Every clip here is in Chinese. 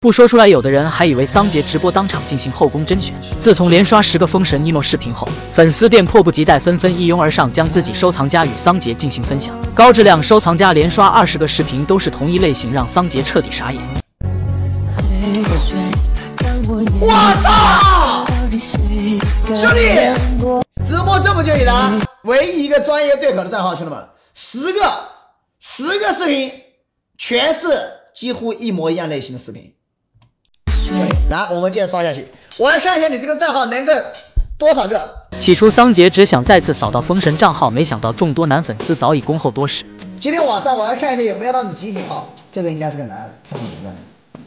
不说出来，有的人还以为桑杰直播当场进行后宫甄选。自从连刷10个封神 emo 视频后，粉丝便迫不及待，纷纷一拥而上，将自己收藏夹与桑杰进行分享。高质量收藏夹连刷20个视频都是同一类型，让桑杰彻底傻眼。 我操！兄弟，直播这么久以来，唯一一个专业对口的账号，兄弟们，10个视频全是几乎一模一样类型的视频。来，我们接着刷下去。我来看一下你这个账号能够多少个。 起初桑杰只想再次扫到封神账号，没想到众多男粉丝早已恭候多时。 今天晚上我来看一下有没有到你极品号，这个应该是个男的，看你的。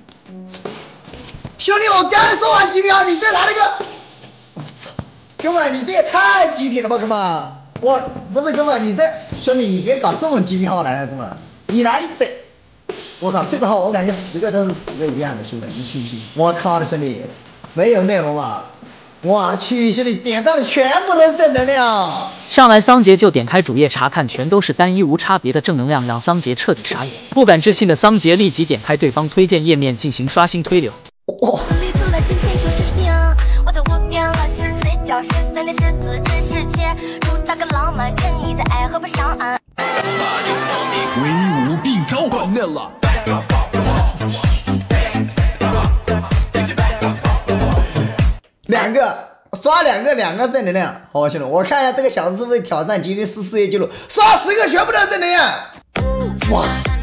兄弟，我刚说完极品号，你再来了个，我操！哥们，你这也太极品了吧，哥们！我不是哥们，你这兄弟你别搞这种极品号来了，哥们，你来这。我靠，这个号我感觉10个都是10个一样的，兄弟，你信不信？我靠的兄弟，没有内容吧？我去，兄弟点赞的全部都是正能量。 上来桑杰就点开主页查看，全都是单一无差别的正能量，让桑杰彻底傻眼。不敢置信的桑杰立即点开对方推荐页面进行刷新推流。 哦威武并召唤那了。 刷两个正能量，好兄弟，我看一下这个小子是不是挑战吉尼斯世界纪录，刷10个全部都是正能量，哇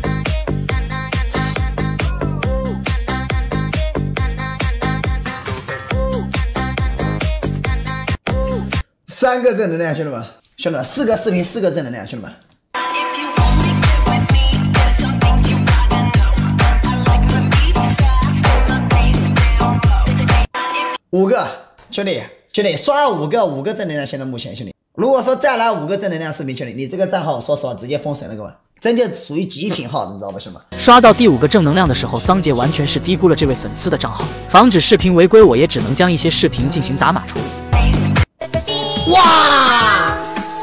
！3个正能量，兄弟们，4个视频4个正能量，兄弟们。5个，兄弟，刷5个正能量，现在目前兄弟，如果说再来5个正能量视频，兄弟，你这个账号说实话直接封神了，各位，真就属于极品号，你知道吗，兄弟们？ 刷到第5个正能量的时候，桑杰完全是低估了这位粉丝的账号，防止视频违规，我也只能将一些视频进行打码处理。 哇！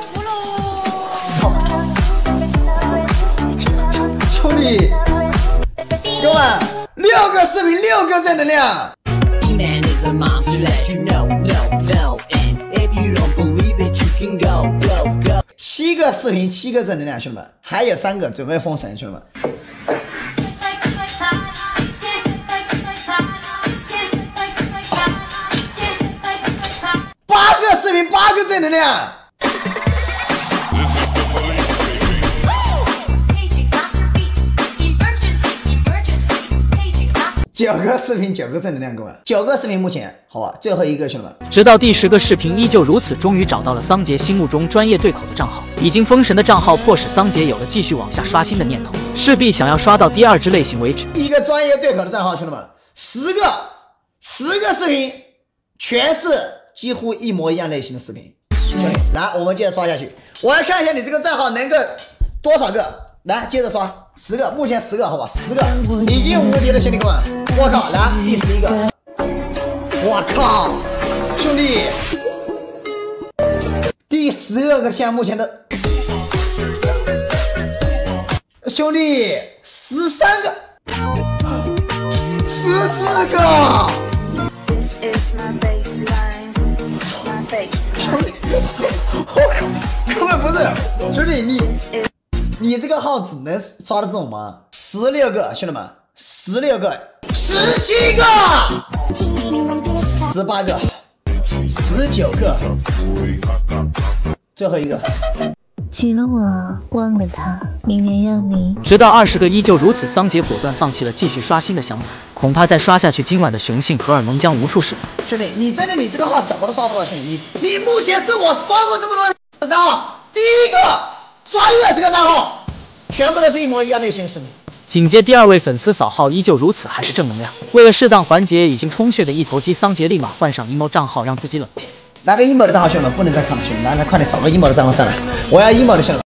兄弟，哥们，6个视频6个正能量。7个视频7个正能量，兄弟们，还有3个准备封神，兄弟们。8个视频8个正能量。9个视频9个正能量，各位，9个视频目前好吧，最后一个兄弟们。 直到第10个视频依旧如此，终于找到了桑杰心目中专业对口的账号。已经封神的账号迫使桑杰有了继续往下刷新的念头，势必想要刷到第2支类型为止。 一个专业对口的账号，兄弟们，10个视频全是几乎一模一样类型的视频。来，我们接着刷下去。我来看一下你这个账号能够多少个。来，接着刷10个，目前10个，好吧，10个已经无敌了，兄弟们！我靠，来第11个，我靠，兄弟，第12个现在目前的兄弟13个，14个，兄弟，我靠，根本不是，兄弟你这个号只能刷的这种吗？16个，兄弟们，16个，17个，18个，19个，最后一个。 娶了我，忘了他，明年要你。 直到20个依旧如此，桑杰果断放弃了继续刷新的想法。恐怕再刷下去，今晚的雄性荷尔蒙将无处使。 兄弟，你真的你这个号怎么都刷不到，兄弟，你目前是我刷过这么多账号，第一个。刷20个账号，全部都是一模一样类型视频。 紧接第2位粉丝扫号依旧如此，还是正能量。为了适当缓解已经充血的一头肌，桑杰立马换上 emo 账号，让自己冷静。 来个 emo 的账号，兄弟们不能再看了，兄弟，来快点扫个 emo 的账号上来，我要 emo 的兄弟。